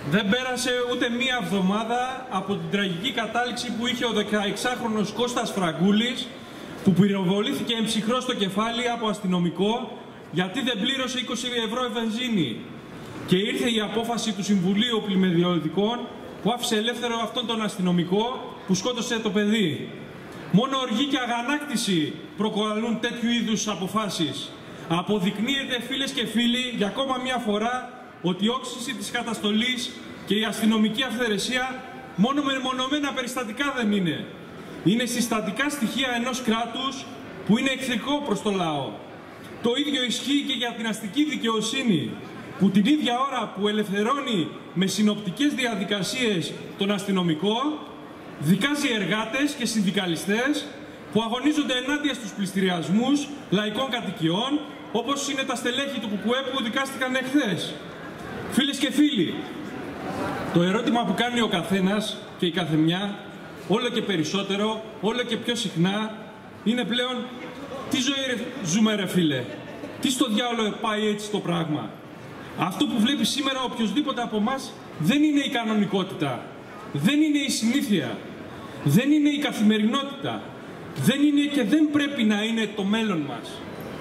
Δεν πέρασε ούτε μία εβδομάδα από την τραγική κατάληξη που είχε ο 16χρονος Κώστας Φραγκούλης, που πυροβολήθηκε εμψυχρό στο κεφάλι από αστυνομικό γιατί δεν πλήρωσε 20 ευρώ βενζίνη. Και ήρθε η απόφαση του Συμβουλίου Πλημμυριωδικών που άφησε ελεύθερο αυτόν τον αστυνομικό που σκότωσε το παιδί. Μόνο οργή και αγανάκτηση προκαλούν τέτοιου είδους αποφάσεις. Αποδεικνύεται, φίλες και φίλοι, για ακόμα μια φορά ότι η όξυση της καταστολής και η αστυνομική αυθαιρεσία μόνο με μονομένα περιστατικά δεν είναι. Είναι συστατικά στοιχεία ενός κράτους που είναι εχθρικό προς το λαό. Το ίδιο ισχύει και για την αστική δικαιοσύνη, που την ίδια ώρα που ελευθερώνει με συνοπτικές διαδικασίες τον αστυνομικό, δικάζει εργάτες και συνδικαλιστές που αγωνίζονται ενάντια στους πληστηριασμούς λαϊκών κατοικιών, όπως είναι τα στελέχη του ΚΚΕ που δικάστηκαν εχθές. Φίλες και φίλοι, το ερώτημα που κάνει ο καθένας και η καθεμιά, όλο και περισσότερο, όλο και πιο συχνά, είναι πλέον τι ζωή ζούμε ρε φίλε, τι στο διάολο πάει έτσι το πράγμα. Αυτό που βλέπει σήμερα οποιοδήποτε από εμάς δεν είναι η κανονικότητα, δεν είναι η συνήθεια, δεν είναι η καθημερινότητα, δεν είναι και δεν πρέπει να είναι το μέλλον μας.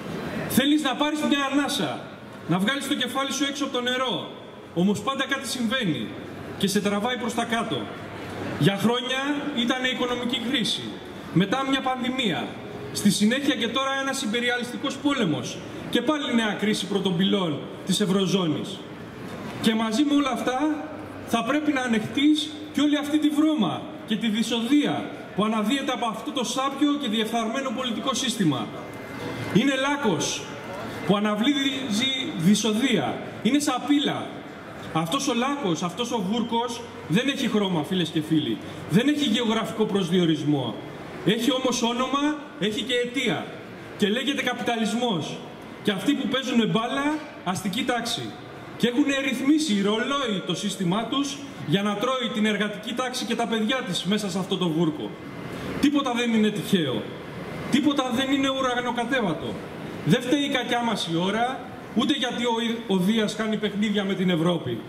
Θέλεις να πάρεις μια ανάσα, να βγάλεις το κεφάλι σου έξω από το νερό, όμως πάντα κάτι συμβαίνει και σε τραβάει προς τα κάτω. Για χρόνια ήταν η οικονομική κρίση, μετά μια πανδημία, στη συνέχεια και τώρα ένας υπεριαλιστικός πόλεμος και πάλι νέα κρίση πρωτοπυλών της Ευρωζώνης. Και μαζί με όλα αυτά θα πρέπει να ανεχτείς και όλη αυτή τη βρώμα και τη δυσοδεία που αναδύεται από αυτό το σάπιο και διεφθαρμένο πολιτικό σύστημα. Είναι λάκκος που αναβλύζει δυσοδεία, είναι σαπίλα. Αυτός ο λάκκος, αυτός ο βούρκος δεν έχει χρώμα, φίλες και φίλοι, δεν έχει γεωγραφικό προσδιορισμό. Έχει όμως όνομα, έχει και αιτία και λέγεται καπιταλισμός. Και αυτοί που παίζουν μπάλα, αστική τάξη. Και έχουν ρυθμίσει ρολόι το σύστημά τους για να τρώει την εργατική τάξη και τα παιδιά της μέσα σε αυτό το βούρκο. Τίποτα δεν είναι τυχαίο. Τίποτα δεν είναι ουρανοκατέβατο. Δεν φταίει η κακιά μας η ώρα, ούτε γιατί ο Δίας κάνει παιχνίδια με την Ευρώπη.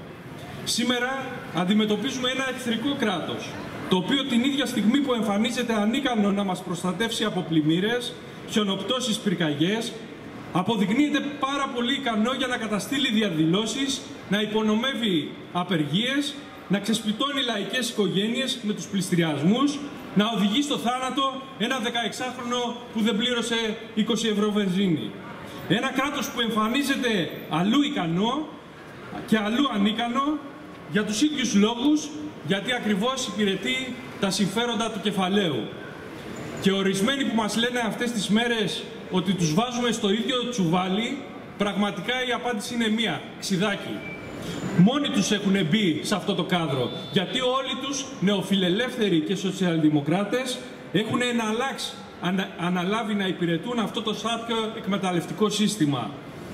Σήμερα αντιμετωπίζουμε ένα εχθρικό κράτος, το οποίο την ίδια στιγμή που εμφανίζεται ανίκανο να μας προστατεύσει από πλημμύρες, χιονοπτώσεις, πυρκαγιές, αποδεικνύεται πάρα πολύ ικανό για να καταστήλει διαδηλώσεις, να υπονομεύει απεργίες, να ξεσπιτώνει λαϊκές οικογένειες με τους πληστηριασμούς, να οδηγεί στο θάνατο ένα 16χρονο που δεν πλήρωσε 20 ευρώ βενζίνη. Ένα κράτος που εμφανίζεται αλλού ικανό και αλλού ανίκανο για τους ίδιους λόγους, γιατί ακριβώς υπηρετεί τα συμφέροντα του κεφαλαίου. Και ορισμένοι που μας λένε αυτές τις μέρες ότι τους βάζουμε στο ίδιο τσουβάλι, πραγματικά η απάντηση είναι μία, ξιδάκι. Μόνοι τους έχουν μπει σε αυτό το κάδρο, γιατί όλοι τους νεοφιλελεύθεροι και σοσιαλδημοκράτες έχουν αναλάβει να υπηρετούν αυτό το σάπιο εκμεταλλευτικό σύστημα.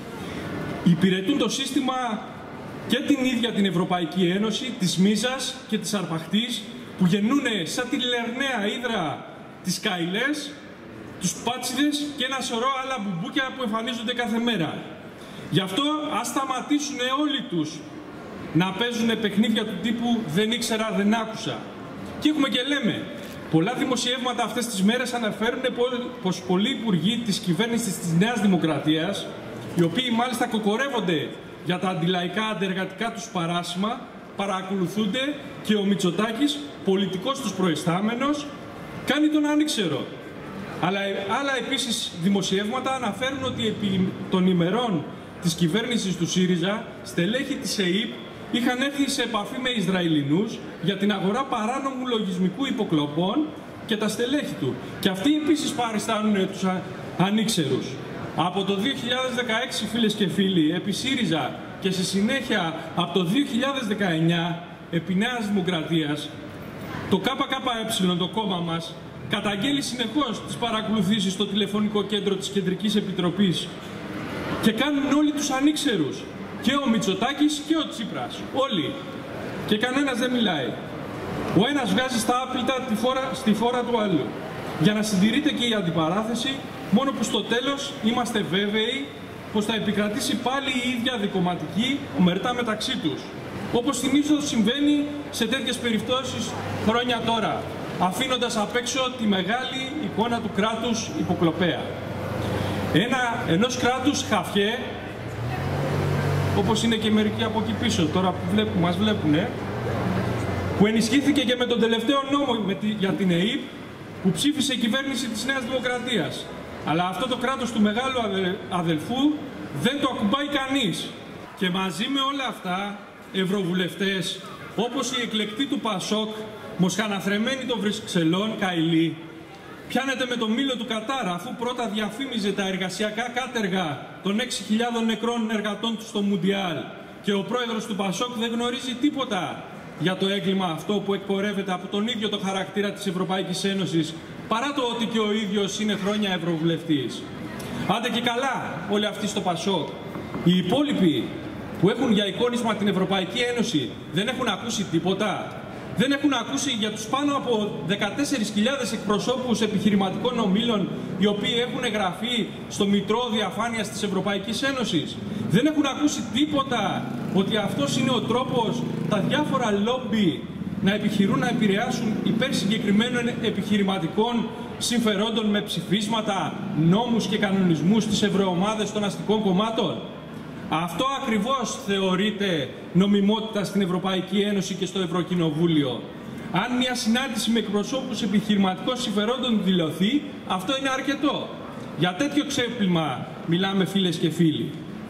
Υπηρετούν το σύστημα και την ίδια την Ευρωπαϊκή Ένωση, της Μίζας και της Αρπαχτής, που γεννούνε σαν τη Λερναία Ύδρα τις Καηλές, τους Πάτσιδες και ένα σωρό άλλα μπουμπούκια που εμφανίζονται κάθε μέρα. Γι' αυτό ας σταματήσουν όλοι τους να παίζουν παιχνίδια του τύπου «δεν ήξερα, δεν άκουσα». Και έχουμε και λέμε, πολλά δημοσιεύματα αυτές τις μέρες αναφέρουν πως πολλοί υπουργοί της κυβέρνησης της Νέας Δημοκρατίας, οι οποίοι μάλιστα κοκορεύονται για τα αντιλαϊκά αντεργατικά τους παράσημα, παρακολουθούνται και ο Μητσοτάκης, πολιτικός τους προϊστάμενος, κάνει τον ανήξερο. Αλλά άλλα επίσης δημοσιεύματα αναφέρουν ότι επί των ημερών της κυβέρνησης του ΣΥΡΙΖΑ, στελέχη της ΕΥΠ είχαν έρθει σε επαφή με Ισραηλινούς για την αγορά παράνομου λογισμικού υποκλοπών και τα στελέχη του. Και αυτοί επίσης παριστάνουν τους ανήξερους. Από το 2016, φίλες και φίλοι, επί ΣΥΡΙΖΑ και στη συνέχεια από το 2019, επί Νέας Δημοκρατίας, το ΚΚΕ, το κόμμα μας, καταγγέλει συνεχώς τις παρακολουθήσεις στο τηλεφωνικό κέντρο της Κεντρικής Επιτροπής και κάνουν όλοι τους ανήξερους. Και ο Μητσοτάκης και ο Τσίπρας. Όλοι. Και κανένας δεν μιλάει. Ο ένας βγάζει στα άπλυτα στη φόρα του άλλου. Για να συντηρείται και η αντιπαράθεση, μόνο που στο τέλος είμαστε βέβαιοι πως θα επικρατήσει πάλι η ίδια δικομματική ομερτά μεταξύ τους. όπως συνήθως συμβαίνει σε τέτοιες περιπτώσεις χρόνια τώρα, αφήνοντας απ' έξω τη μεγάλη εικόνα του κράτους υποκλοπέα. Ενός κράτους χαφιέ, όπως είναι και μερικοί από εκεί πίσω, τώρα που μας βλέπουν, που ενισχύθηκε και με τον τελευταίο νόμο για την ΕΥΠ, που ψήφισε η κυβέρνηση της Νέας Δημοκρατίας. Αλλά αυτό το κράτος του μεγάλου αδελφού δεν το ακουμπάει κανείς. Και μαζί με όλα αυτά, ευρωβουλευτές, όπως οι εκλεκτοί του Πασόκ, μοσχαναθρεμένοι των Βρυξελών, Καηλή, πιάνεται με το μήλο του Κατάρ, αφού πρώτα διαφήμιζε τα εργασιακά κάτεργα των 6.000 νεκρών εργατών του στο Μουντιάλ. Και ο πρόεδρος του Πασόκ δεν γνωρίζει τίποτα για το έγκλημα αυτό που εκπορεύεται από τον ίδιο το χαρακτήρα της Ευρωπαϊκής Ένωσης, παρά το ότι και ο ίδιος είναι χρόνια ευρωβουλευτής. Άντε και καλά όλοι αυτοί στο Πασόκ. Οι υπόλοιποι που έχουν για εικόνισμα την Ευρωπαϊκή Ένωση δεν έχουν ακούσει τίποτα. Δεν έχουν ακούσει για τους πάνω από 14.000 εκπροσώπους επιχειρηματικών ομίλων οι οποίοι έχουν εγγραφεί στο Μητρό Διαφάνειας της Ευρωπαϊκής Ένωσης. Δεν έχουν ακούσει τίποτα ότι αυτός είναι ο τρόπος τα διάφορα λόμπι να επιχειρούν να επηρεάσουν υπέρ συγκεκριμένων επιχειρηματικών συμφερόντων με ψηφίσματα, νόμους και κανονισμούς στις ευρωομάδες των αστικών κομμάτων. Αυτό ακριβώς θεωρείται νομιμότητα στην Ευρωπαϊκή Ένωση και στο Ευρωκοινοβούλιο. Αν μια συνάντηση με εκπροσώπους επιχειρηματικών συμφερόντων δηλωθεί, αυτό είναι αρκετό. Για τέτοιο ξέπλυμα μιλάμε, φίλες και φίλοι.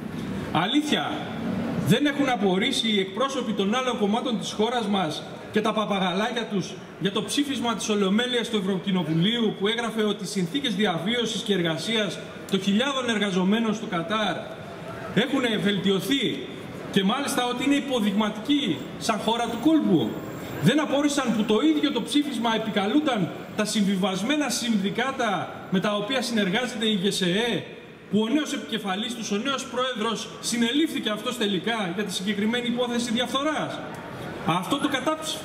Αλήθεια, δεν έχουν απορρίσει οι εκπρόσωποι των άλλων κομμάτων της χώρας μας και τα παπαγαλάκια τους για το ψήφισμα της Ολομέλειας του Ευρωκοινοβουλίου που έγραφε ότι οι συνθήκες διαβίωσης και εργασίας των χιλιάδων εργαζομένων στο Κατάρ έχουν βελτιωθεί και μάλιστα ότι είναι υποδειγματικοί σαν χώρα του κόλπου. Δεν απόρρισαν που το ίδιο το ψήφισμα επικαλούνταν τα συμβιβασμένα συνδικάτα με τα οποία συνεργάζεται η ΓΕΣΕΕ, που ο νέος επικεφαλής τους, ο νέος πρόεδρος, συνελήφθηκε αυτός τελικά για τη συγκεκριμένη υπόθεση διαφθοράς. Αυτό το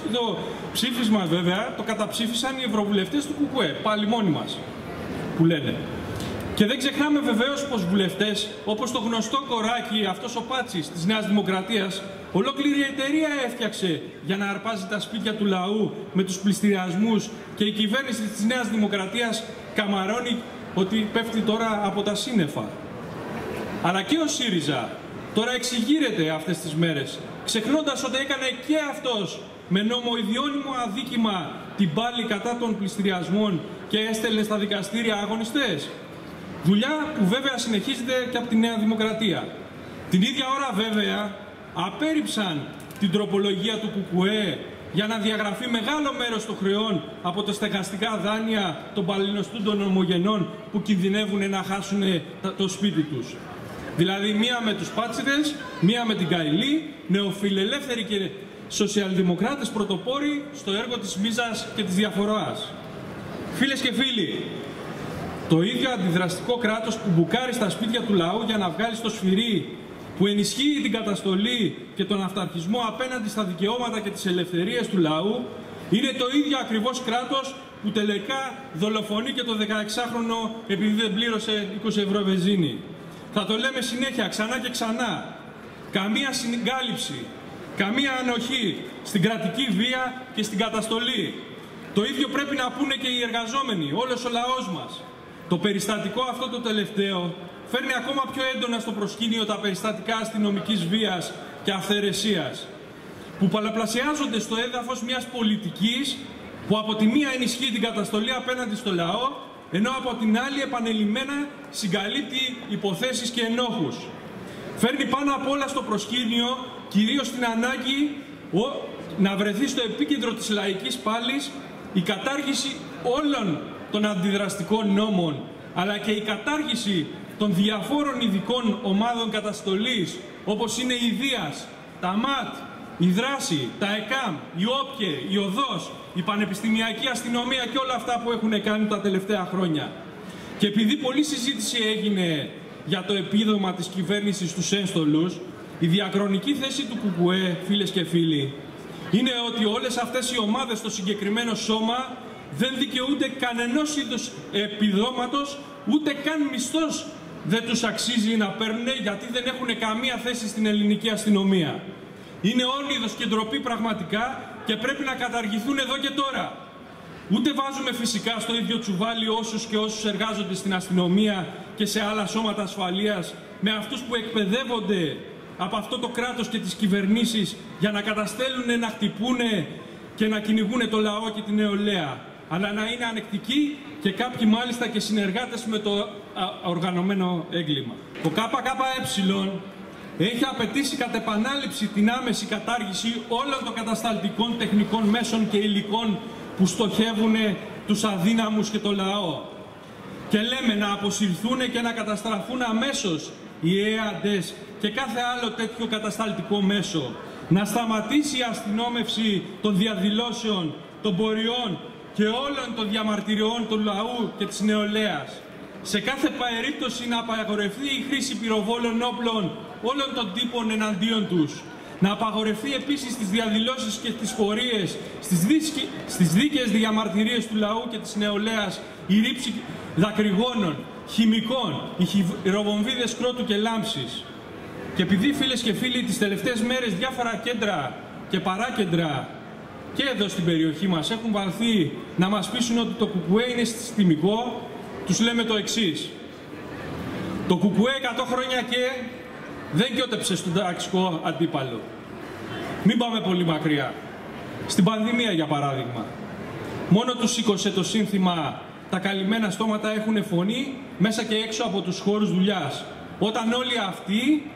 ψήφισμα βέβαια το καταψήφισαν οι ευρωβουλευτές του ΚΚΕ, πάλι μόνοι μας, που λένε. Και δεν ξεχνάμε βεβαίως πως βουλευτές, όπως το γνωστό κοράκι, αυτός ο Πάτσης της Νέας Δημοκρατίας, ολόκληρη εταιρεία έφτιαξε για να αρπάζει τα σπίτια του λαού με τους πληστηριασμούς και η κυβέρνηση της Νέας Δημοκρατίας καμαρώνει ότι πέφτει τώρα από τα σύννεφα. Αλλά και ο ΣΥΡΙΖΑ τώρα εξηγείρεται αυτές τις μέρες, ξεχνώντας ότι έκανε και αυτός με νόμο ιδιώνυμο αδίκημα την πάλη κατά των πληστηριασμών και έστελνε στα δικαστήρια αγωνιστές. Δουλειά που βέβαια συνεχίζεται και από τη Νέα Δημοκρατία. Την ίδια ώρα βέβαια απέρριψαν την τροπολογία του ΚΚΕ για να διαγραφεί μεγάλο μέρος των χρεών από τα στεγαστικά δάνεια των παλαινοστούντων ομογενών που κινδυνεύουν να χάσουν το σπίτι τους. Δηλαδή μία με τους Πάτσιδες, μία με την Καηλή, νεοφιλελεύθεροι και σοσιαλδημοκράτες πρωτοπόροι στο έργο της μίζας και της διαφοράς. Φίλες και φίλοι, το ίδιο αντιδραστικό κράτος που μπουκάρει στα σπίτια του λαού για να βγάλει στο σφυρί, που ενισχύει την καταστολή και τον αυταρχισμό απέναντι στα δικαιώματα και τις ελευθερίες του λαού, είναι το ίδιο ακριβώς κράτος που τελικά δολοφονεί και το 16χρονο επειδή δεν πλήρωσε 20 ευρώ βενζίνη. Θα το λέμε συνέχεια, ξανά και ξανά. Καμία συγκάλυψη, καμία ανοχή στην κρατική βία και στην καταστολή. Το ίδιο πρέπει να πούνε και οι εργαζόμενοι, όλος ο λαός μας. Το περιστατικό αυτό το τελευταίο φέρνει ακόμα πιο έντονα στο προσκήνιο τα περιστατικά αστυνομικής βίας και αυθαιρεσίας, που πολλαπλασιάζονται στο έδαφος μιας πολιτικής που από τη μία ενισχύει την καταστολή απέναντι στο λαό, ενώ από την άλλη επανελειμμένα συγκαλύπτει υποθέσεις και ενόχους. Φέρνει πάνω απ' όλα στο προσκήνιο κυρίως την ανάγκη να βρεθεί στο επίκεντρο της λαϊκής πάλης η κατάργηση όλων των αντιδραστικών νόμων, αλλά και η κατάργηση των διαφόρων ειδικών ομάδων καταστολής, όπως είναι η Δίας, τα ΜΑΤ, η Δράση, τα ΕΚΑΜ, η ΟΠΚΕ, η ΟΔΟΣ, η Πανεπιστημιακή Αστυνομία και όλα αυτά που έχουν κάνει τα τελευταία χρόνια. Και επειδή πολλή συζήτηση έγινε για το επίδομα της κυβέρνησης στους ένστολους, η διαχρονική θέση του ΚΚΕ, φίλες και φίλοι, είναι ότι όλες αυτές οι ομάδες στο συγκεκριμένο σώμα δεν δικαιούνται κανενός είδους επιδόματος, ούτε καν μισθός δεν τους αξίζει να παίρνουν, γιατί δεν έχουν καμία θέση στην ελληνική αστυνομία. Είναι όνειδος και ντροπή πραγματικά και πρέπει να καταργηθούν εδώ και τώρα. Ούτε βάζουμε φυσικά στο ίδιο τσουβάλι όσους και όσους εργάζονται στην αστυνομία και σε άλλα σώματα ασφαλείας με αυτούς που εκπαιδεύονται από αυτό το κράτος και τις κυβερνήσεις για να καταστέλουν, να χτυπούνε και να κυνηγούν το λαό και την νεολαία, αλλά να είναι ανεκτικοί και κάποιοι μάλιστα και συνεργάτες με το οργανωμένο έγκλημα. Το ΚΚΕ έχει απαιτήσει κατ' επανάληψη την άμεση κατάργηση όλων των κατασταλτικών τεχνικών μέσων και υλικών που στοχεύουν τους αδύναμους και το λαό. Και λέμε να αποσυρθούν και να καταστραφούν αμέσως οι ΕΑΔΕΣ και κάθε άλλο τέτοιο κατασταλτικό μέσο. Να σταματήσει η αστυνόμευση των διαδηλώσεων, των πορειών και όλων των διαμαρτυριών του λαού και της νεολαίας. Σε κάθε περίπτωση να απαγορευτεί η χρήση πυροβόλων όπλων όλων των τύπων εναντίον τους. Να απαγορευτεί επίσης τις διαδηλώσεις και τις πορείες, στις δίκαιες διαμαρτυρίες του λαού και της νεολαίας, η ρήψη δακρυγόνων, χημικών, οι χειροβομβίδες κρότου και λάμψης. Και επειδή, φίλες και φίλοι, τις τελευταίες μέρες διάφορα κέντρα και παράκεντρα και εδώ στην περιοχή μας έχουν βαλθεί να μας πείσουν ότι το ΚΚΕ είναι συστημικό, τους λέμε το εξής. Το ΚΚΕ 100 χρόνια και δεν κιότεψε στον ταξικό αντίπαλο. Μην πάμε πολύ μακριά. Στην πανδημία, για παράδειγμα. Μόνο τους σήκωσε το σύνθημα «Τα καλυμμένα στόματα έχουν φωνή» μέσα και έξω από τους χώρους δουλειάς. Όταν όλοι αυτοί,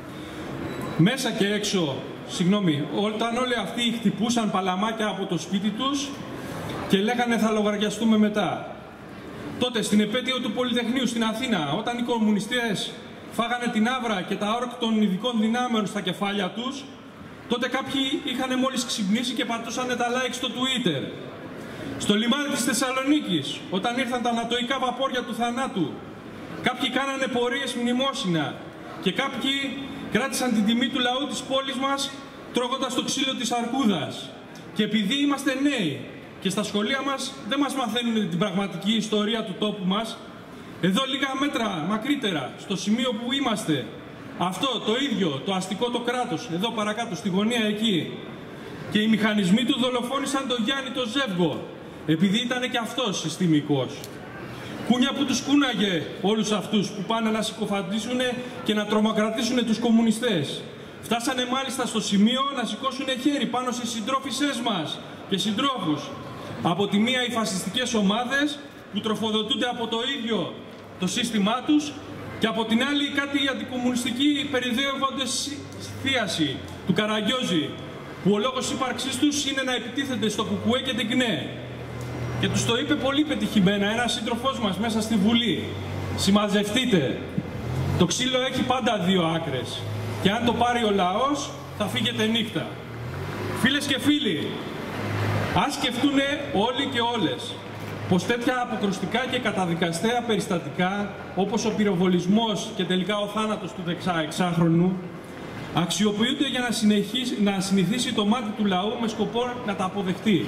μέσα και έξω, όταν όλοι αυτοί χτυπούσαν παλαμάκια από το σπίτι τους και λέγανε «Θα λογαριαστούμε μετά». Τότε, στην επέτειο του Πολυτεχνείου στην Αθήνα, όταν οι κομμουνιστές φάγανε την άβρα και τα όρκ των ειδικών δυνάμεων στα κεφάλια τους, τότε κάποιοι είχαν μόλις ξυπνήσει και πατούσαν τα like στο Twitter. Στο λιμάνι της Θεσσαλονίκης, όταν ήρθαν τα ανατοϊκά βαπόρια του θανάτου, κάποιοι κάνανε πορείες μνημόσυνα και κάποιοι κράτησαν την τιμή του λαού της πόλης μας τρώγοντας το ξύλο της αρκούδας. Και επειδή είμαστε νέοι και στα σχολεία μας δεν μας μαθαίνουν την πραγματική ιστορία του τόπου μας, εδώ λίγα μέτρα μακρύτερα, στο σημείο που είμαστε, αυτό το ίδιο, το αστικό το κράτος, εδώ παρακάτω, στη γωνία εκεί, και οι μηχανισμοί του δολοφόνησαν τον Γιάννη το Ζεύγο, επειδή ήταν και αυτός συστημικός. Κούνια που τους κούναγε όλους αυτούς που πάνε να συκοφαντήσουν και να τρομοκρατήσουν τους κομμουνιστές. Φτάσανε μάλιστα στο σημείο να σηκώσουν χέρι πάνω στις συντρόφισσές μας και συντρόφους. Από τη μία οι φασιστικές ομάδες που τροφοδοτούνται από το ίδιο το σύστημά τους και από την άλλη κάτι αντικομμουνιστική περιδεύοντες θίαση του Καραγκιόζη, που ο λόγος ύπαρξής τους είναι να επιτίθενται στο ΚΚΕ και την ΚΝΕ. Και τους το είπε πολύ πετυχημένα ένας σύντροφός μας μέσα στη Βουλή. Συμμαζευτείτε. Το ξύλο έχει πάντα δύο άκρες. Και αν το πάρει ο λαός, θα φύγετε νύχτα. Φίλες και φίλοι, ας σκεφτούν όλοι και όλες πως τέτοια αποκρουστικά και καταδικαστέα περιστατικά, όπως ο πυροβολισμός και τελικά ο θάνατος του 16χρονου, αξιοποιούνται για να συνηθίσει το μάτι του λαού με σκοπό να τα αποδεχτεί.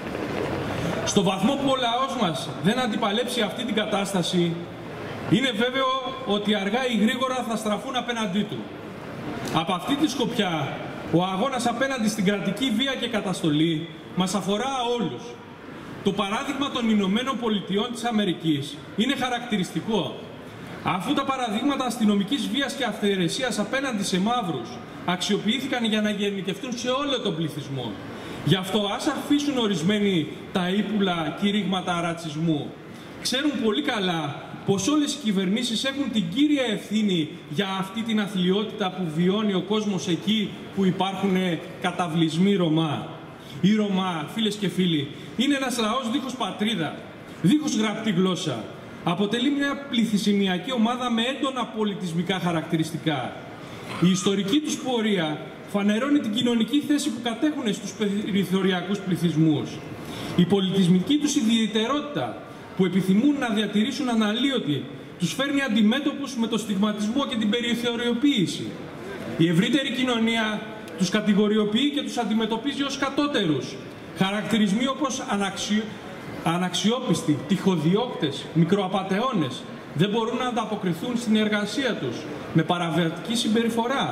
Στο βαθμό που ο λαός μας δεν αντιπαλέψει αυτή την κατάσταση, είναι βέβαιο ότι αργά ή γρήγορα θα στραφούν απέναντί του. Από αυτή τη σκοπιά, ο αγώνας απέναντι στην κρατική βία και καταστολή μας αφορά όλους. Το παράδειγμα των Ηνωμένων Πολιτειών της Αμερικής είναι χαρακτηριστικό. Αφού τα παραδείγματα αστυνομικής βίας και αυθαιρεσίας απέναντι σε μαύρους αξιοποιήθηκαν για να γενικευτούν σε όλο τον πληθυσμό, γι' αυτό ας αφήσουν ορισμένοι τα ύπουλα κηρύγματα ρατσισμού. Ξέρουν πολύ καλά πως όλες οι κυβερνήσεις έχουν την κύρια ευθύνη για αυτή την αθλιότητα που βιώνει ο κόσμος εκεί που υπάρχουν καταβλισμοί Ρωμά. Οι Ρωμά, φίλες και φίλοι, είναι ένας λαός δίχως πατρίδα, δίχως γραπτή γλώσσα. Αποτελεί μια πληθυσμιακή ομάδα με έντονα πολιτισμικά χαρακτηριστικά. Η ιστορική τους πορεία φανερώνει την κοινωνική θέση που κατέχουν στους περιθωριακούς πληθυσμούς. Η πολιτισμική τους ιδιαιτερότητα που επιθυμούν να διατηρήσουν αναλύωτη τους φέρνει αντιμέτωπους με το στιγματισμό και την περιθωριοποίηση. Η ευρύτερη κοινωνία τους κατηγοριοποιεί και τους αντιμετωπίζει ως κατώτερους. Χαρακτηρισμοί όπως αναξιόπιστοι, τυχοδιώκτες, μικροαπατεώνες δεν μπορούν να ανταποκριθούν στην εργασία τους με παραβατική συμπεριφορά.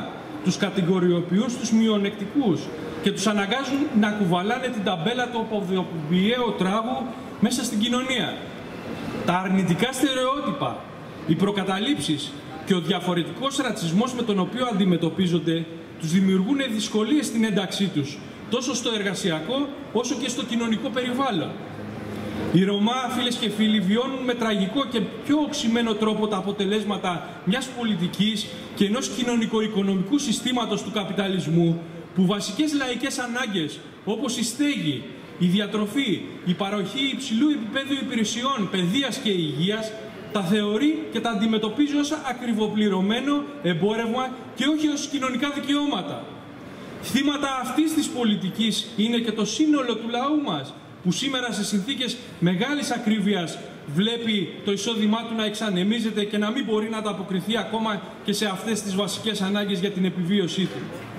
τους κατηγοριοποιούν στους μειονεκτικούς και τους αναγκάζουν να κουβαλάνε την ταμπέλα του αποδοποιητικού τράγου μέσα στην κοινωνία. Τα αρνητικά στερεότυπα, οι προκαταλήψεις και ο διαφορετικός ρατσισμός με τον οποίο αντιμετωπίζονται τους δημιουργούν δυσκολίες στην ένταξή τους, τόσο στο εργασιακό όσο και στο κοινωνικό περιβάλλον. Οι Ρωμά, φίλες και φίλοι, βιώνουν με τραγικό και πιο οξυμένο τρόπο τα αποτελέσματα μιας πολιτικής και ενός κοινωνικο-οικονομικού συστήματος του καπιταλισμού, που βασικές λαϊκές ανάγκες όπως η στέγη, η διατροφή, η παροχή υψηλού επίπεδου υπηρεσιών, παιδείας και υγείας τα θεωρεί και τα αντιμετωπίζει ως ακριβοπληρωμένο εμπόρευμα και όχι ως κοινωνικά δικαιώματα. Θύματα αυτής της πολιτικής είναι και το σύνολο του λαού μας, που σήμερα σε συνθήκες μεγάλης ακρίβειας βλέπει το εισόδημά του να εξανεμίζεται και να μην μπορεί να ανταποκριθεί ακόμα και σε αυτές τις βασικές ανάγκες για την επιβίωσή του.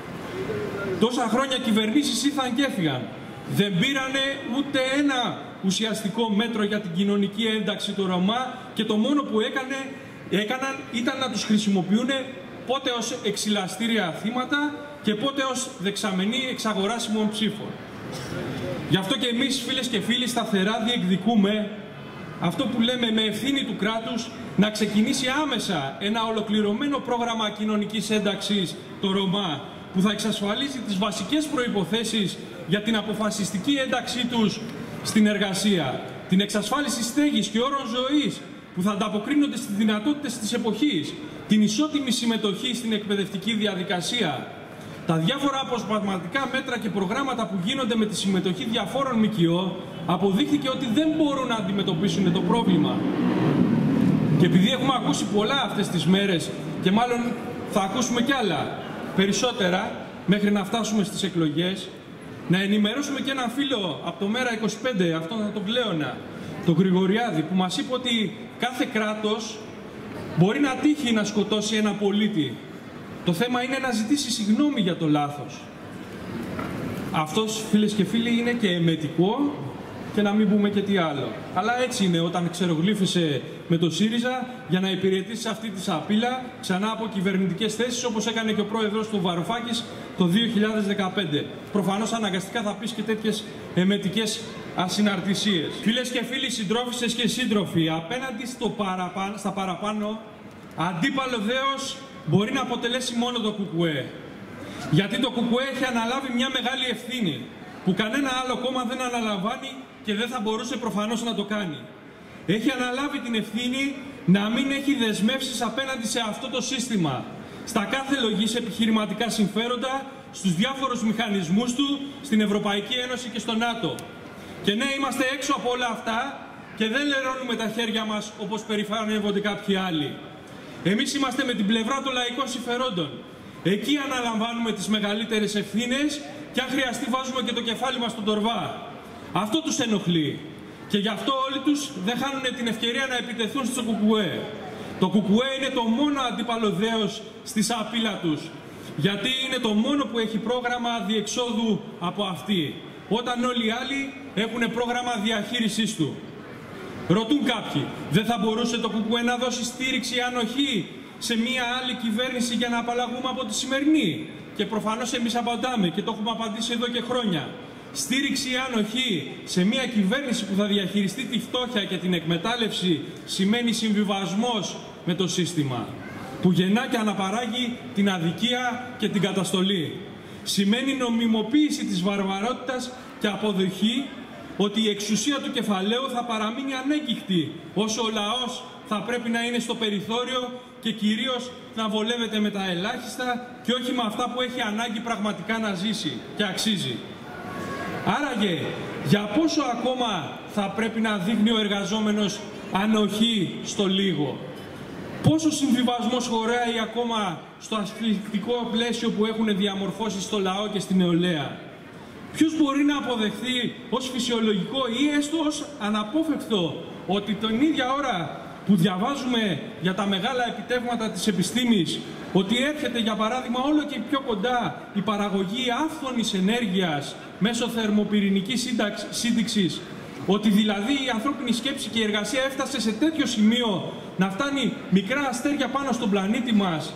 Τόσα χρόνια κυβερνήσεις ήρθαν και έφυγαν. Δεν πήρανε ούτε ένα ουσιαστικό μέτρο για την κοινωνική ένταξη των Ρωμά και το μόνο που έκαναν ήταν να τους χρησιμοποιούν πότε ως εξηλαστήρια θύματα και πότε ως δεξαμενή εξαγοράσιμων ψήφων. Γι' αυτό και εμείς, φίλες και φίλοι, σταθερά διεκδικούμε αυτό που λέμε με ευθύνη του κράτους, να ξεκινήσει άμεσα ένα ολοκληρωμένο πρόγραμμα κοινωνικής ένταξης των Ρωμά, που θα εξασφαλίσει τις βασικές προϋποθέσεις για την αποφασιστική ένταξή τους στην εργασία, την εξασφάλιση στέγης και όρων ζωής που θα ανταποκρίνονται στις δυνατότητες της εποχής, την ισότιμη συμμετοχή στην εκπαιδευτική διαδικασία, τα διάφορα αποσπασματικά μέτρα και προγράμματα που γίνονται με τη συμμετοχή διαφόρων ΜΚΟ, αποδείχθηκε ότι δεν μπορούν να αντιμετωπίσουν το πρόβλημα. Και επειδή έχουμε ακούσει πολλά αυτές τις μέρες και μάλλον θα ακούσουμε κι άλλα περισσότερα μέχρι να φτάσουμε στις εκλογές, να ενημερώσουμε και έναν φίλο από το Μέρα 25, αυτόν τον Πλέωνα, τον Γρηγοριάδη, που μας είπε ότι κάθε κράτος μπορεί να τύχει να σκοτώσει ένα πολίτη. Το θέμα είναι να ζητήσει συγγνώμη για το λάθος. Αυτός, φίλες και φίλοι, είναι και εμετικό και να μην πούμε και τι άλλο. Αλλά έτσι είναι όταν ξερογλύφησε με το ΣΥΡΙΖΑ για να υπηρετήσει αυτή τη σαπίλα ξανά από κυβερνητικές θέσεις, όπως έκανε και ο πρόεδρος του Βαρουφάκης το 2015. Προφανώς αναγκαστικά θα πεις και τέτοιες εμετικές ασυναρτησίες. Φίλες και φίλοι, συντρόφισσες και σύντροφοι, απέναντι στα παραπάνω, αντίπαλο δέος μπορεί να αποτελέσει μόνο το ΚΚΕ. Γιατί το ΚΚΕ έχει αναλάβει μια μεγάλη ευθύνη που κανένα άλλο κόμμα δεν αναλαμβάνει και δεν θα μπορούσε προφανώς να το κάνει. Έχει αναλάβει την ευθύνη να μην έχει δεσμεύσεις απέναντι σε αυτό το σύστημα, στα κάθε λογής επιχειρηματικά συμφέροντα, στους διάφορους μηχανισμούς του, στην Ευρωπαϊκή Ένωση και στο ΝΑΤΟ. Και ναι, είμαστε έξω από όλα αυτά και δεν λερώνουμε τα χέρια μας όπως περηφανεύονται κάποιοι άλλοι. Εμείς είμαστε με την πλευρά των λαϊκών συμφερόντων. Εκεί αναλαμβάνουμε τις μεγαλύτερες ευθύνες και αν χρειαστεί βάζουμε και το κεφάλι μας στον τορβά. Αυτό τους ενοχλεί. Και γι' αυτό όλοι τους δεν χάνουν την ευκαιρία να επιτεθούν στο ΚΚΕ. Το ΚΚΕ είναι το μόνο αντίπαλο δέος στη σαπίλα τους. Γιατί είναι το μόνο που έχει πρόγραμμα διεξόδου από αυτή. Όταν όλοι οι άλλοι έχουν πρόγραμμα διαχείρισής του. Ρωτούν κάποιοι, δεν θα μπορούσε το ΚΚΕ να δώσει στήριξη ανοχή σε μια άλλη κυβέρνηση για να απαλλαγούμε από τη σημερινή? Και προφανώς εμείς απαντάμε και το έχουμε απαντήσει εδώ και χρόνια. Στήριξη ανοχή σε μια κυβέρνηση που θα διαχειριστεί τη φτώχεια και την εκμετάλλευση σημαίνει συμβιβασμός με το σύστημα, που γεννά και αναπαράγει την αδικία και την καταστολή. Σημαίνει νομιμοποίηση της βαρβαρότητας και αποδοχή ότι η εξουσία του κεφαλαίου θα παραμείνει ανέγκυχτη, όσο ο λαός θα πρέπει να είναι στο περιθώριο και κυρίως να βολεύεται με τα ελάχιστα και όχι με αυτά που έχει ανάγκη πραγματικά να ζήσει και αξίζει. Άραγε, για πόσο ακόμα θα πρέπει να δείχνει ο εργαζόμενος ανοχή στο λίγο? Πόσο συμβιβασμός χωράει ακόμα στο ασφυκτικό πλαίσιο που έχουν διαμορφώσει στο λαό και στην νεολαία? Ποιος μπορεί να αποδεχθεί ως φυσιολογικό ή έστω ως αναπόφευκτο ότι την ίδια ώρα που διαβάζουμε για τα μεγάλα επιτεύγματα της επιστήμης, ότι έρχεται για παράδειγμα όλο και πιο κοντά η παραγωγή άφθονης ενέργειας μέσω θερμοπυρηνικής σύνδεξης, ότι δηλαδή η ανθρώπινη σκέψη και η εργασία έφτασε σε τέτοιο σημείο να φτάνει μικρά αστέρια πάνω στον πλανήτη μας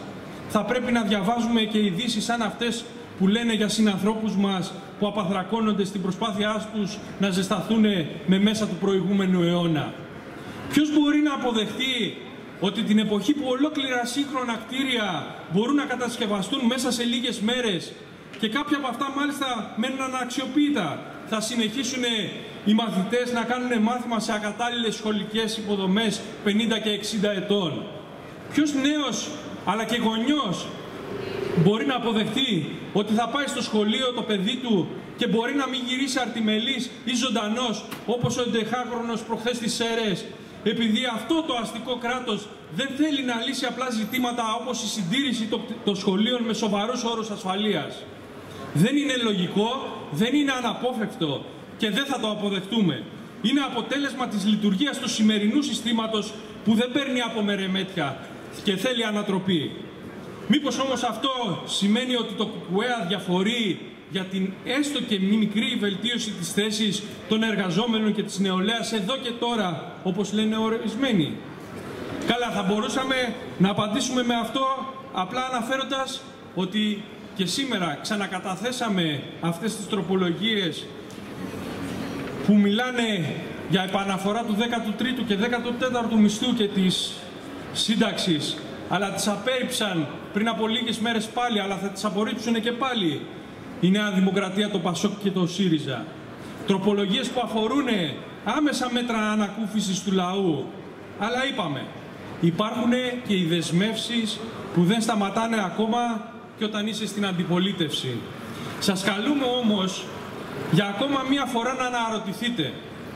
θα πρέπει να διαβάζουμε και ειδήσεις σαν αυτές που λένε για συνανθρώπους μας που απαθρακώνονται στην προσπάθειά τους να ζεσταθούν με μέσα του προηγούμενου αιώνα? Ποιος μπορεί να αποδεχτεί ότι την εποχή που ολόκληρα σύγχρονα κτίρια μπορούν να κατασκευαστούν μέσα σε λίγες μέρες και κάποια από αυτά μάλιστα μένουν αναξιοποίητα, θα συνεχίσουν οι μαθητές να κάνουν μάθημα σε ακατάλληλες σχολικές υποδομές 50 και 60 ετών? Ποιος νέος αλλά και γονιός μπορεί να αποδεχτεί ότι θα πάει στο σχολείο το παιδί του και μπορεί να μην γυρίσει αρτιμελής ή ζωντανός όπως ο 11χρονος προχθές στις Σέρρες, επειδή αυτό το αστικό κράτος δεν θέλει να λύσει απλά ζητήματα όπως η συντήρηση των σχολείων με σοβαρούς όρους ασφαλείας? Δεν είναι λογικό, δεν είναι αναπόφευκτο και δεν θα το αποδεχτούμε. Είναι αποτέλεσμα της λειτουργίας του σημερινού συστήματος που δεν παίρνει από μερεμέτια και θέλει ανατροπή. Μήπως όμως αυτό σημαίνει ότι το ΚΚΕ αδιαφορεί για την έστω και μικρή βελτίωση της θέσης των εργαζόμενων και της νεολαίας εδώ και τώρα, όπως λένε ορισμένοι? Καλά, θα μπορούσαμε να απαντήσουμε με αυτό απλά αναφέροντας ότι και σήμερα ξανακαταθέσαμε αυτές τις τροπολογίες που μιλάνε για επαναφορά του 13ου και 14ου μισθού και της σύνταξης, αλλά τις απέρριψαν πριν από λίγες μέρες πάλι, αλλά θα τις απορρίψουν και πάλι η Νέα Δημοκρατία, το ΠΑΣΟΚ και το ΣΥΡΙΖΑ. Τροπολογίες που αφορούν άμεσα μέτρα ανακούφισης του λαού. Αλλά είπαμε, υπάρχουν και οι δεσμεύσεις που δεν σταματάνε ακόμα και όταν είσαι στην αντιπολίτευση. Σας καλούμε όμως για ακόμα μία φορά να αναρωτηθείτε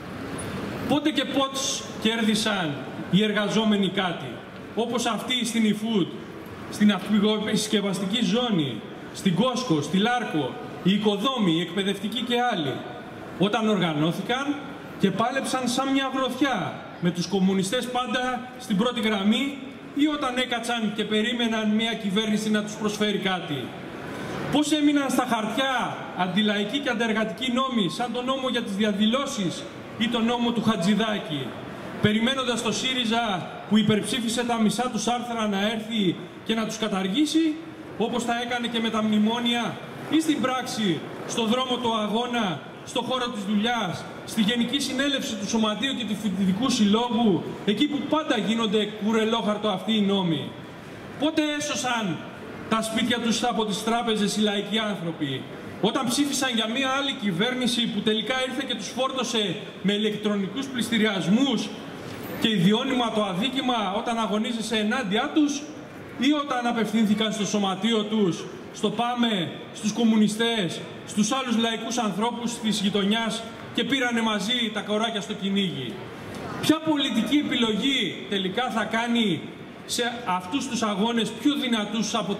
πότε και πώς κέρδισαν οι εργαζόμενοι κάτι, όπως αυτοί στην eFood, στην αυπηγοεπισκευαστική ζώνη, στην Κόσκο, στη Λάρκο, οι οικοδόμοι, οι εκπαιδευτικοί και άλλοι, όταν οργανώθηκαν και πάλεψαν σαν μια γροθιά με τους κομμουνιστές πάντα στην πρώτη γραμμή, ή όταν έκατσαν και περίμεναν μια κυβέρνηση να τους προσφέρει κάτι? Πώς έμειναν στα χαρτιά αντιλαϊκοί και αντεργατικοί νόμοι, σαν τον νόμο για τις διαδηλώσεις ή τον νόμο του Χατζηδάκη, περιμένοντας το ΣΥΡΙΖΑ που υπερψήφισε τα μισά τους άρθρα να έρθει και να τους καταργήσει, όπως τα έκανε και με τα μνημόνια, ή στην πράξη, στο δρόμο του αγώνα, στο χώρο της δουλειάς, στη Γενική Συνέλευση του Σωματείου και του Φοιτητικού Συλλόγου, εκεί που πάντα γίνονται κουρελόχαρτο αυτοί οι νόμοι? Πότε έσωσαν τα σπίτια τους από τις τράπεζες οι λαϊκοί άνθρωποι? Όταν ψήφισαν για μια άλλη κυβέρνηση που τελικά ήρθε και τους φόρτωσε με ηλεκτρονικούς πληστηριασμούς και ιδιώνυμα το αδίκημα όταν αγωνίζεσαι ενάντια τους, ή όταν απευθύνθηκαν στο σωματείο τους, στο ΠΑΜΕ, στους κομμουνιστές, στους άλλους λαϊκούς ανθρώπους της γειτονιάς και πήρανε μαζί τα κοράκια στο κυνήγι? Ποια πολιτική επιλογή τελικά θα κάνει σε αυτούς τους αγώνες πιο δυνατούς από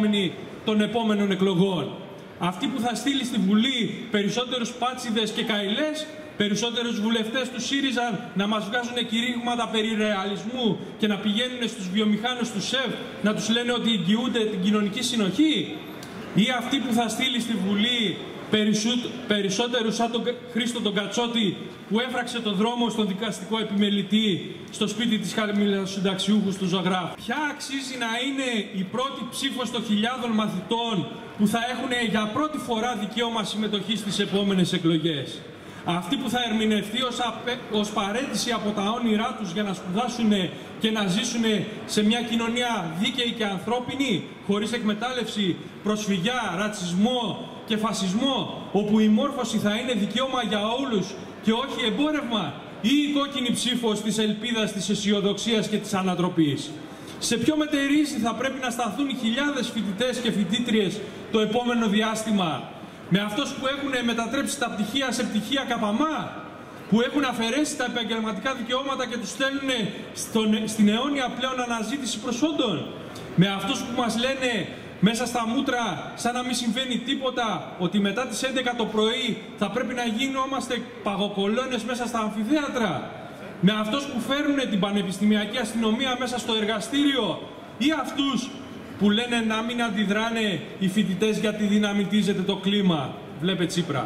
των επόμενων εκλογών? Αυτή που θα στείλει στη Βουλή περισσότερους πάτσιδες και καηλές, περισσότερους βουλευτές του ΣΥΡΙΖΑ να μας βγάζουν κηρύγματα περί ρεαλισμού και να πηγαίνουν στους βιομηχάνους του ΣΕΒ να τους λένε ότι εγγυούνται την κοινωνική συνοχή? Ή αυτή που θα στείλει στη Βουλή περισσότερους σαν τον Χρήστο τον Κατσότη που έφραξε τον δρόμο στον δικαστικό επιμελητή στο σπίτι της χαμηλοσυνταξιούχου του Ζωγράφου? Ποια αξίζει να είναι η πρώτη ψήφος των χιλιάδων μαθητών που θα έχουν για πρώτη φορά δικαίωμα συμμετοχής στις επόμενες εκλογές? Αυτή που θα ερμηνευτεί ως παρέτηση από τα όνειρά τους για να σπουδάσουν και να ζήσουν σε μια κοινωνία δίκαιη και ανθρώπινη, χωρίς εκμετάλλευση, προσφυγιά, ρατσισμό και φασισμό, όπου η μόρφωση θα είναι δικαίωμα για όλους και όχι εμπόρευμα? Ή η κόκκινη ψήφος της ελπίδας, της αισιοδοξίας και της ανατροπής? Σε ποιο μετερίζει θα πρέπει να σταθούν οι χιλιάδες φοιτητές και φοιτήτριες το επόμενο διάστημα? Με αυτούς που έχουν μετατρέψει τα πτυχία σε πτυχία καπαμά, που έχουν αφαιρέσει τα επαγγελματικά δικαιώματα και τους στέλνουν στην αιώνια πλέον αναζήτηση προσόντων? Με αυτούς που μας λένε μέσα στα μούτρα, σαν να μην συμβαίνει τίποτα, ότι μετά τις 11 το πρωί θα πρέπει να γινόμαστε παγοκολόνες μέσα στα αμφιθέατρα? Με αυτούς που φέρνουν την πανεπιστημιακή αστυνομία μέσα στο εργαστήριο? Ή αυτούς που λένε να μην αντιδράνε οι φοιτητές γιατί δυναμητίζεται το κλίμα? Βλέπε Τσίπρα.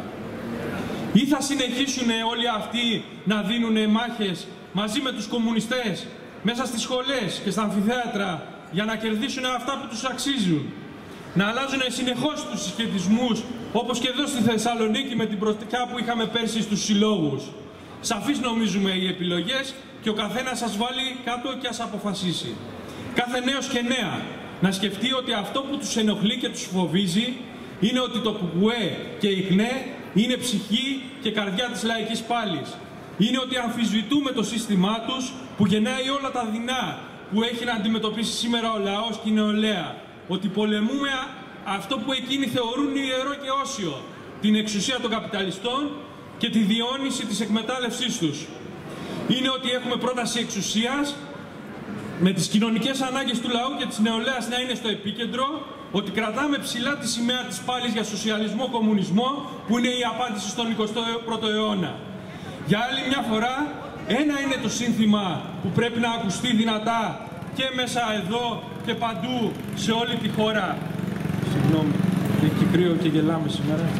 Ή θα συνεχίσουν όλοι αυτοί να δίνουν μάχες μαζί με τους κομμουνιστές μέσα στις σχολές και στα αμφιθέατρα για να κερδίσουν αυτά που τους αξίζουν. Να αλλάζουν συνεχώς τους συσχετισμούς, όπως και εδώ στη Θεσσαλονίκη με την πρωτιά που είχαμε πέρσι στους συλλόγους. Σαφείς νομίζουμε οι επιλογές και ο καθένας σας βάλει κάτω και ας αποφασίσει. Κάθε νέος και νέα να σκεφτεί ότι αυτό που τους ενοχλεί και τους φοβίζει είναι ότι το ΚΚΕ και η ΚΝΕ είναι ψυχή και καρδιά της λαϊκής πάλης. Είναι ότι αμφισβητούμε το σύστημά τους που γεννάει όλα τα δεινά που έχει να αντιμετωπίσει σήμερα ο λαός και η νεολαία. Ότι πολεμούμε αυτό που εκείνοι θεωρούν ιερό και όσιο, την εξουσία των καπιταλιστών και τη διαιώνιση της εκμετάλλευσής τους. Είναι ότι έχουμε πρόταση εξουσίας με τις κοινωνικές ανάγκες του λαού και της νεολαίας να είναι στο επίκεντρο, ότι κρατάμε ψηλά τη σημαία της πάλης για σοσιαλισμό, κομμουνισμό, που είναι η απάντηση στον 21ο αιώνα. Για άλλη μια φορά, ένα είναι το σύνθημα που πρέπει να ακουστεί δυνατά και μέσα εδώ και παντού σε όλη τη χώρα. Συγγνώμη, έχει κρύο και γελάμε σήμερα.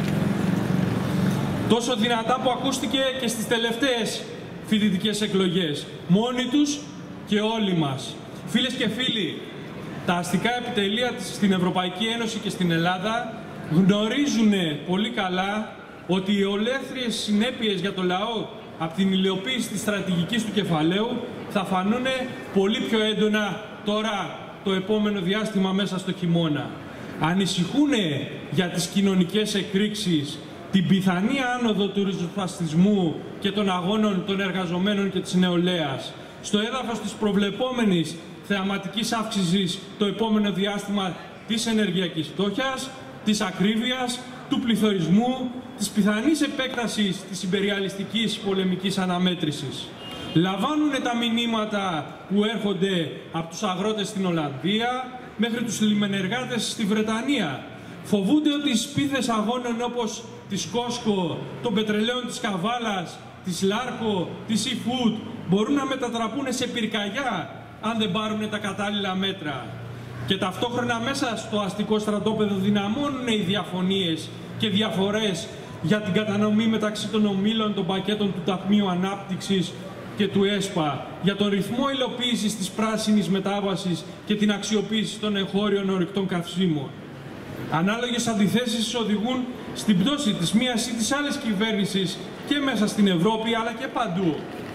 Τόσο δυνατά που ακούστηκε και στις τελευταίες φοιτητικές εκλογές. Μόνοι τους και όλοι μας. Φίλες και φίλοι, τα αστικά επιτελεία στην Ευρωπαϊκή Ένωση και στην Ελλάδα γνωρίζουν πολύ καλά ότι οι ολέθριες συνέπειες για το λαό από την υλοποίηση της στρατηγικής του κεφαλαίου θα φανούν πολύ πιο έντονα τώρα το επόμενο διάστημα μέσα στο χειμώνα. Ανησυχούν για τις κοινωνικές εκρήξεις, την πιθανή άνοδο του ριζοσπαστισμού και των αγώνων των εργαζομένων και της νεολαίας. Στο έδαφος της προβλεπόμενης θεαματικής αύξησης το επόμενο διάστημα της ενεργειακής φτώχειας, της ακρίβειας, του πληθωρισμού, της πιθανής επέκτασης της ιμπεριαλιστικής πολεμικής αναμέτρησης. Λαμβάνουν τα μηνύματα που έρχονται από τους αγρότες στην Ολλανδία μέχρι τους λιμενεργάτες στη Βρετανία. Φοβούνται ότι οι σπίθες αγώνων όπως της Κόσκο, των πετρελαίων της Καβάλας, της Λάρκο, της eFood μπορούν να μετατραπούν σε πυρκαγιά αν δεν πάρουν τα κατάλληλα μέτρα. Και ταυτόχρονα μέσα στο αστικό στρατόπεδο δυναμώνουν οι διαφωνίες και διαφορές για την κατανομή μεταξύ των ομίλων των πακέτων του Ταμείου Ανάπτυξης και του ΕΣΠΑ, για τον ρυθμό υλοποίησης της πράσινης μετάβασης και την αξιοποίηση των εγχώριων ορυκτών καυσίμων. Ανάλογες αντιθέσεις οδηγούν στην πτώση της μίας ή της άλλης κυβέρνησης και μέσα στην Ευρώπη αλλά και παντού.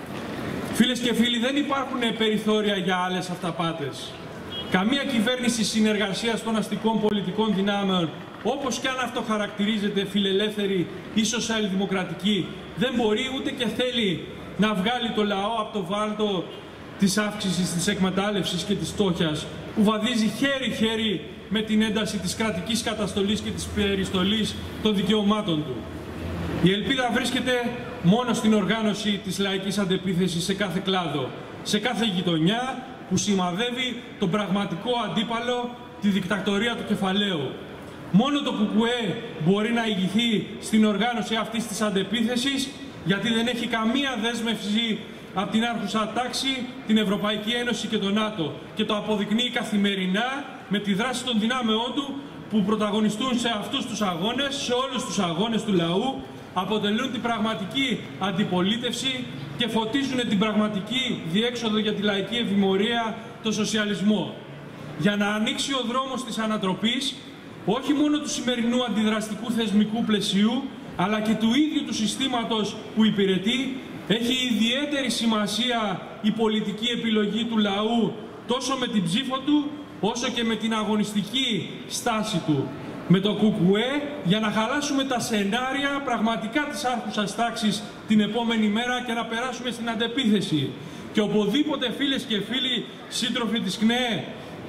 Φίλες και φίλοι, δεν υπάρχουν περιθώρια για άλλες αυταπάτες. Καμία κυβέρνηση συνεργασίας των αστικών πολιτικών δυνάμεων, όπως και αν αυτό χαρακτηρίζεται φιλελεύθερη ή σοσιαλδημοκρατική, δεν μπορεί ούτε και θέλει να βγάλει το λαό από το βάλτο της αύξησης της εκμετάλλευσης και της φτώχειας, που βαδίζει χέρι-χέρι με την ένταση της κρατικής καταστολής και της περιστολής των δικαιωμάτων του. Η ελπίδα βρίσκεται μόνο στην οργάνωση της λαϊκής αντεπίθεσης σε κάθε κλάδο, σε κάθε γειτονιά που σημαδεύει τον πραγματικό αντίπαλο, τη δικτατορία του κεφαλαίου. Μόνο το ΚΚΕ μπορεί να ηγηθεί στην οργάνωση αυτής της αντεπίθεσης, γιατί δεν έχει καμία δέσμευση από την άρχουσα τάξη, την Ευρωπαϊκή Ένωση και το ΝΑΤΟ, και το αποδεικνύει καθημερινά με τη δράση των δυνάμεών του που πρωταγωνιστούν σε αυτούς τους αγώνες, σε όλους τους αγώνες του λαού, αποτελούν την πραγματική αντιπολίτευση και φωτίζουν την πραγματική διέξοδο για τη λαϊκή ευημερία, το σοσιαλισμό. Για να ανοίξει ο δρόμος της ανατροπής, όχι μόνο του σημερινού αντιδραστικού θεσμικού πλαισίου, αλλά και του ίδιου του συστήματος που υπηρετεί, έχει ιδιαίτερη σημασία η πολιτική επιλογή του λαού, τόσο με την ψήφο του, όσο και με την αγωνιστική στάση του. Με το ΚΚΕ, για να χαλάσουμε τα σενάρια πραγματικά της άρχουσας τάξης την επόμενη μέρα και να περάσουμε στην αντεπίθεση. Και οπουδήποτε, φίλες και φίλοι, σύντροφοι της ΚΝΕ,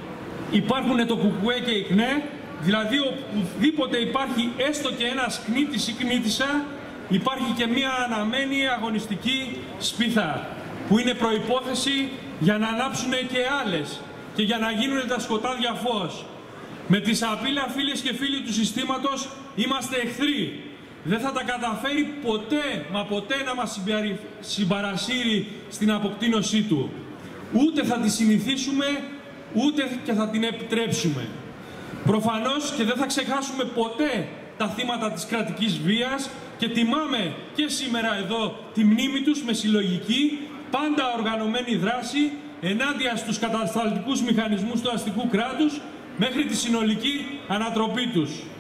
υπάρχουν το ΚΚΕ και η ΚΝΕ, δηλαδή οπουδήποτε υπάρχει έστω και ένας κνήτης ή κνήτισσα, υπάρχει και μία αναμένη αγωνιστική σπίθα, που είναι προϋπόθεση για να ανάψουν και άλλες και για να γίνουν τα σκοτάδια φως. Με τη σαπίλα, φίλες και φίλοι του συστήματος, είμαστε εχθροί. Δεν θα τα καταφέρει ποτέ, μα ποτέ, να μας συμπαρασύρει στην αποκτήνωσή του. Ούτε θα τη συνηθίσουμε, ούτε και θα την επιτρέψουμε. Προφανώς και δεν θα ξεχάσουμε ποτέ τα θύματα της κρατικής βίας και τιμάμε και σήμερα εδώ τη μνήμη τους με συλλογική, πάντα οργανωμένη δράση, ενάντια στους κατασταλτικούς μηχανισμούς του αστικού κράτους μέχρι τη συνολική ανατροπή τους.